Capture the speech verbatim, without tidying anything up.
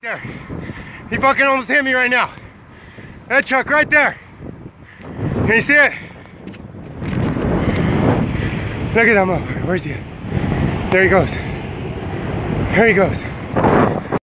There. He fucking almost hit me right now. That truck right there. Can you see it? Look at that motherfucker. Where's he at? There he goes. There he goes.